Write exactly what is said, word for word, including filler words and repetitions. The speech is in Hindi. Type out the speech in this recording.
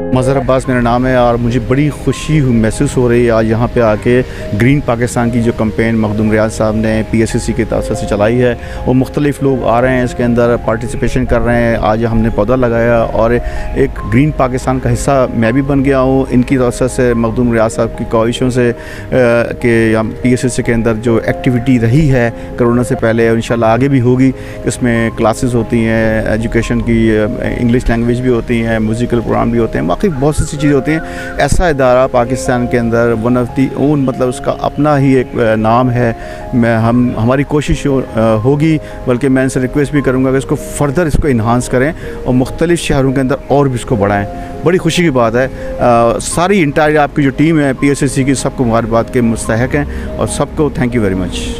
मज़हर अब्बास मेरा नाम है और मुझे बड़ी खुशी महसूस हो रही है आज यहाँ पे आके। ग्रीन पाकिस्तान की जो कैंपेन मखदूम रियाज साहब ने पी एस एस सी की तरफ से चलाई है, वो मुख्तलिफ़ लोग आ रहे हैं, इसके अंदर पार्टिसिपेशन कर रहे हैं। आज हमने पौधा लगाया और एक ग्रीन पाकिस्तान का हिस्सा मैं भी बन गया हूँ। इनकी तरफ से मखदूम रियाज साहब की ख्वाहिशों से कि पी एस एस सी के अंदर जो एक्टिविटी रही है कोरोना से पहले और इंशाल्लाह आगे भी होगी, इसमें क्लासेस होती हैं, एजुकेशन की इंग्लिश लैंग्वेज भी होती हैं, म्यूज़िकल प्रोग्राम भी होते हैं, बाकी बहुत सी चीज़ें होती हैं। ऐसा इदारा पाकिस्तान के अंदर वन ऑफ दी ओन, मतलब उसका अपना ही एक नाम है। मैं हम हमारी कोशिश होगी, बल्कि मैं इनसे रिक्वेस्ट भी करूँगा कि इसको फर्दर इसको इन्हांस करें और मुख्तलिफ़ शहरों के अंदर और भी इसको बढ़ाएँ। बड़ी खुशी की बात है। आ, सारी इंटायर आपकी जो टीम है पी एस एस सी की, सबको मुबारकबाद के मुस्तहक हैं और सबको थैंक यू वेरी मच।